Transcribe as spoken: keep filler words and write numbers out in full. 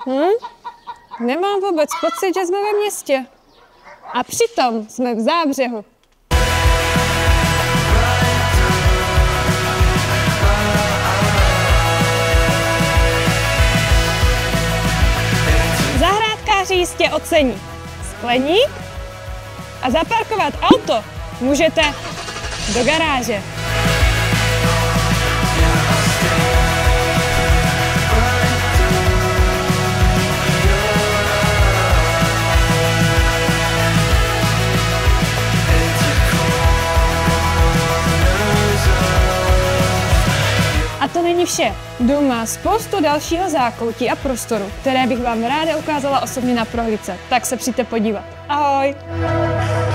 Hm? Nemám vůbec pocit, že jsme ve městě. A přitom jsme v Zábřehu. Zahrádkáři jistě ocení skleník a zaparkovat auto můžete do garáže. A to není vše. Dům má spoustu dalšího zákoutí a prostoru, které bych vám ráda ukázala osobně na prohlídce. Tak se přijďte podívat. Ahoj!